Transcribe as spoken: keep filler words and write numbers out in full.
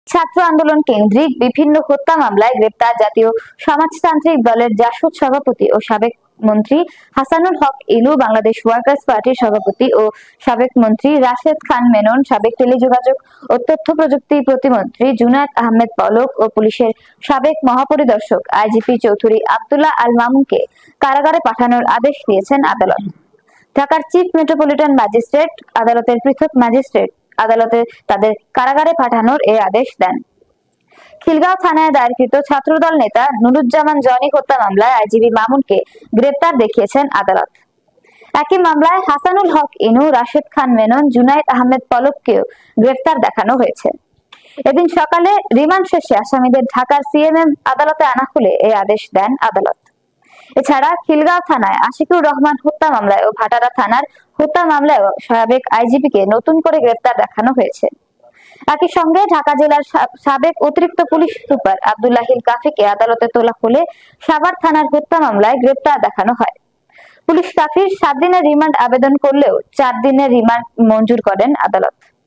ছাত্র আন্দোলন কেন্দ্রিক বিভিন্ন হত্যা মামলায় গ্রেপ্তার জাতীয় সমাজতান্ত্রিক দলের জাসদ সভাপতি ও সাবেক মন্ত্রী হাসানুল হক ইনু, বাংলাদেশ ওয়ার্কার্স পার্টির সভাপতি ও সাবেক মন্ত্রী রাশেদ খান মেনন, সাবেক টেলিযোগাযোগ ও তথ্য প্রযুক্তি প্রতিমন্ত্রী জুনায়েদ আহমেদ পলক ও পুলিশের সাবেক মহাপরিদর্শক আইজিপি চৌধুরী আব্দুল্লাহ আল মামুনকে কারাগারে পাঠানোর আদেশ দিয়েছেন আদালত। ঢাকার চিফ মেট্রোপলিটন ম্যাজিস্ট্রেট আদালতের পৃথক ম্যাজিস্ট্রেট আদালতে তাদের কারাগারে পাঠানোর এই আদেশ দেন। খিলগাঁও থানায় দায়েরকৃত ছাত্রদল নেতা নুরুজ্জামান জনি হত্যা মামলায় আইজিপি মামুনকে গ্রেপ্তার দেখিয়েছেন আদালত। একই মামলায় হাসানুল হক ইনু, রাশেদ খান মেনন, জুনায়েদ আহমেদ পলককেও গ্রেপ্তার দেখানো হয়েছে। এদিন সকালে রিমান্ড শেষে আসামিদের ঢাকার সিএমএম আদালতে আনা হলে এই আদেশ দেন আদালত। এছাড়া খিলগাঁও থানায় আশিকুর রহমান হত্যা মামলায় ও ভাটারা থানার হত্যা মামলায় সাবেক আইজিপিকে নতুন করে গ্রেপ্তার দেখানো হয়েছে। একই সঙ্গে ঢাকা জেলার সাবেক অতিরিক্ত পুলিশ সুপার আব্দুল্লাহিল কাফিকে আদালতে তোলা হলে সাভার থানার হত্যা মামলায় গ্রেপ্তার দেখানো হয়। পুলিশ কাফির সাত দিনের রিমান্ড আবেদন করলেও চার দিনের রিমান্ড মঞ্জুর করেন আদালত।